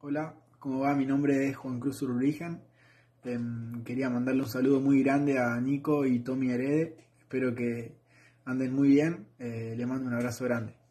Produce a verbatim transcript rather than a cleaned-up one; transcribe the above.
Hola, ¿cómo va? Mi nombre es Juan Cruz Urbrigen. Eh, quería mandarle un saludo muy grande a Nico y Tommy Herede. Espero que anden muy bien. Eh, le mando un abrazo grande.